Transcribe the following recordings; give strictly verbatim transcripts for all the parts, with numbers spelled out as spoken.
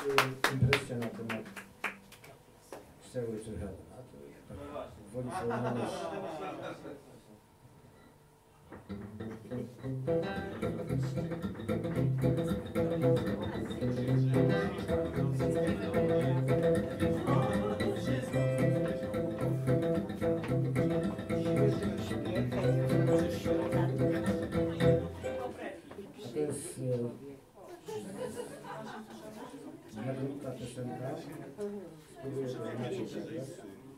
impresja na temat Stairway to Heaven. A to tak woli sobie to jest znakomita piosenka, spróbuję to znaczyć teraz.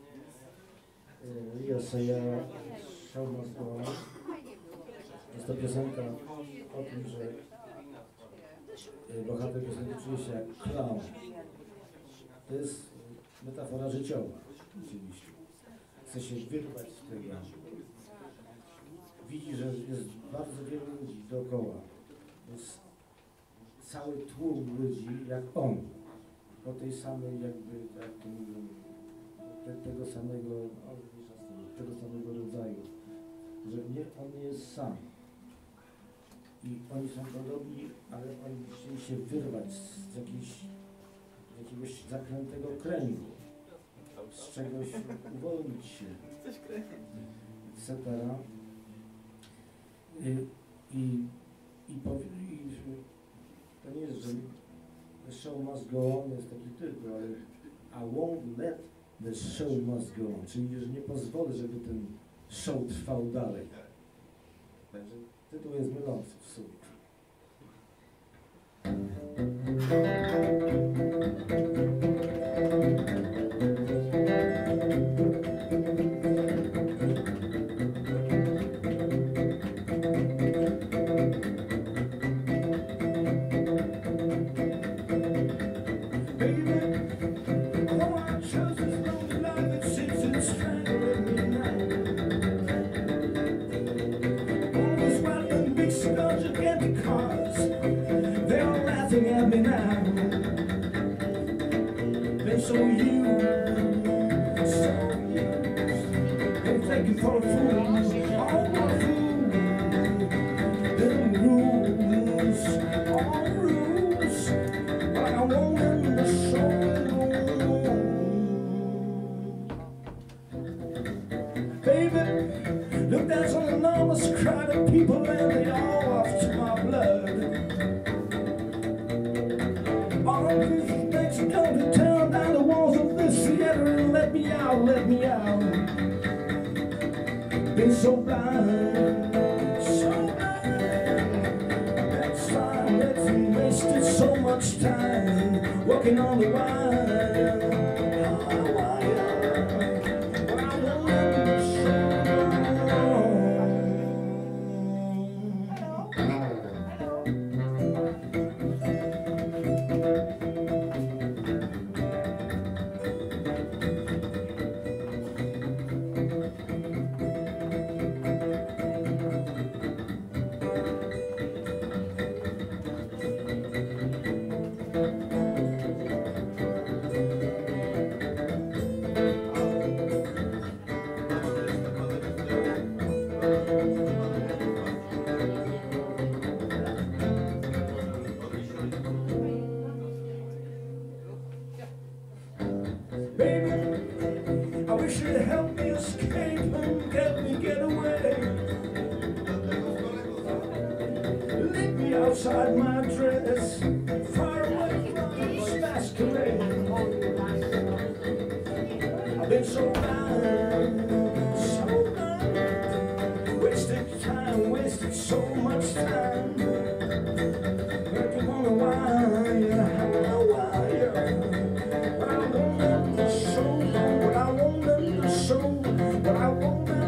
Joseja Show Must Go On. Jest to piosenka o tym, że bohater piosenki czuje się jak clown. To jest metafora życiowa, oczywiście. Chce się wyrwać z tego. Widzi, że jest bardzo wielu ludzi dookoła. Jest cały tłum ludzi jak on. Po tej samej jakby, jak to mówią, te, tego samego, tego samego rodzaju. Że nie, on nie jest sam. I oni są podobni, ale oni chcieli się wyrwać z, jakiejś, jakiegoś zaklętego kręgu. Z czegoś uwolnić się. et cetera. I, i, i, i to nie jest, że the show must go on jest taki tytuł, ale I won't let the show must go on, czyli że nie pozwolę, żeby ten show trwał dalej. Także tytuł jest mylący w sumie. So you, so you, and taking for a fool, all my fool, them rules, all rules, but I want them to show. Baby, look, there's an enormous crowd of people and they all off to my blood. All of these things are going to tell down the walls of this theater and let me out, let me out. Been so blind, so blind. That's time, that's wasted so much time walking on the wire. Oh, wire. But I won't let you show. Outside my dress, far away from this masquerade. I've been so blind, so blind, wasted time, wasted so much time. Working on a wire, a wire. But I want them to show what I want them to show, what I want them